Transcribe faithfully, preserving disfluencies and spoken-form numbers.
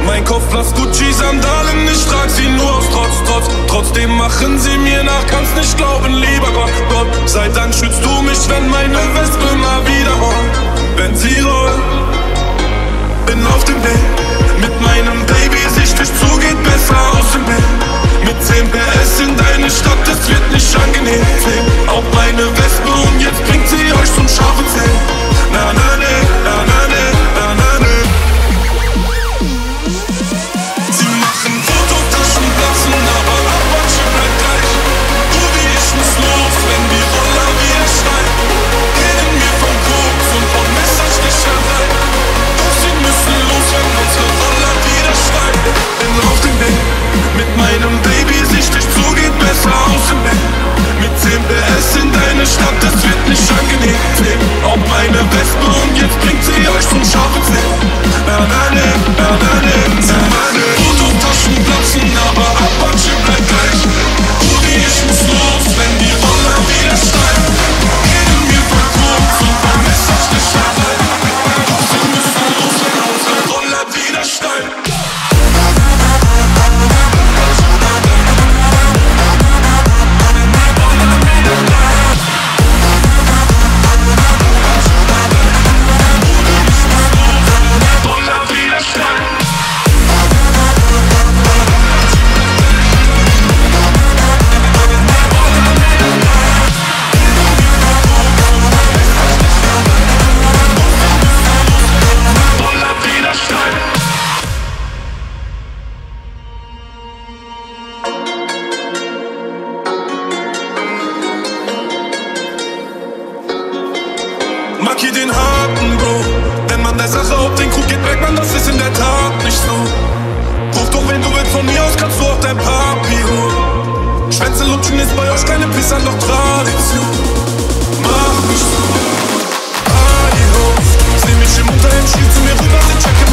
Mein Kopf blass Gucci-Sandalen, ich trag sie nur aus Trotz, Trotz. Trotzdem machen sie mir nach, kannst nicht glauben, lieber Gott, Gott. Sei Dank schützt du mich, wenn meine Wespe mal wieder rollt. Wenn sie rollt, bin auf dem Weg. Mit meinem Baby, Sicht dich zu, geht besser aus dem Bild. Mit zehn P S in deine Stadt, das wird nicht angenehm. Auch meine Wespe und jetzt bringt sie euch zum scharfen Zeh. Na na ne, na na ne, na na ne. Sie machen Fototaschen platzen, aber Apache bleibt gleich. Du wie ich muss los, wenn die Roller wieder schreien. Reden mir von Koks und von Messersticherei. Doch sie müssen los, wenn unsere Roller wieder schreien. Bin auf dem Weg, mit meinem Baby, Sicht dich zu, geht besser aus dem Bett. Mit zehn P S in deine Stadt, das wird nicht angenehm. Auch meine Wespe und jetzt bringt sie euch zum scharfen Zeh. Na na ne, na na ne, na na ne. Fototaschen platzen, aber Apache bleibt gleich. Du wie ich muss los, wenn die Roller wieder steigen. Reden mir von Koks und von Messersticherei. Doch sie müssen los, wenn unsere Roller wieder steigen. Markier den Haken, Bro. Wenn man der Sache auf den Krug geht, merkt man, das ist in der Tat nicht so. Ruf doch, wenn du willst, von mir aus kannst du auch dein Papi holen. Schwänze lutschen ist bei euch keine Pisser, doch Tradition. Mach mich so. Party-Host. Seh mich im Unterhemd, schiel zu mir rüber, sie checken